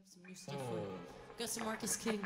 have some new stuff for you. Got some Marcus King.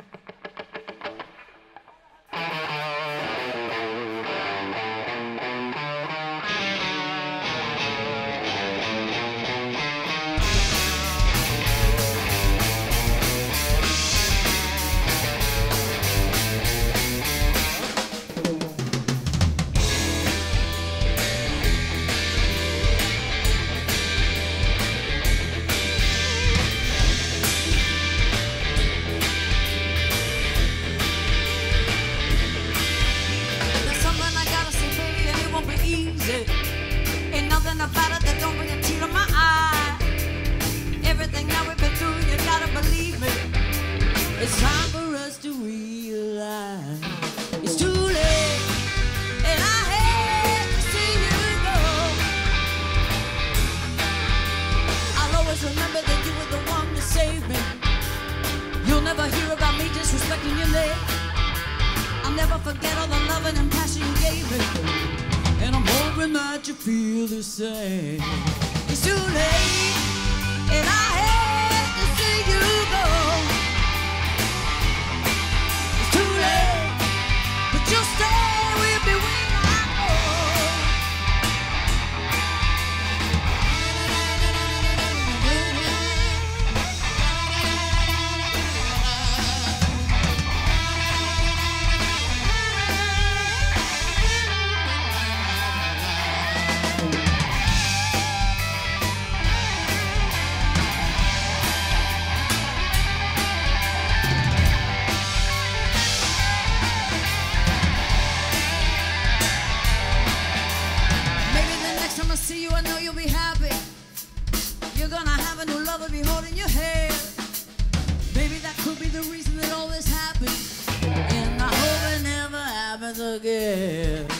Ain't nothing about it that don't bring a tear to my eye. Everything that we've been through, you gotta believe me. It's time for us to realize it's too late, and I hate to see you go. I'll always remember that you were the one to save me. You'll never hear about me disrespecting your name. I'll never forget all the loving and passion you gave me. And I'm hoping that you feel the same. It's too late, and I hate to see you go. It's too late, but you'll stay with me when I go. See you, I know you'll be happy. You're gonna have a new lover be holding your hand. Maybe that could be the reason that all this happened. And I hope it never happens again.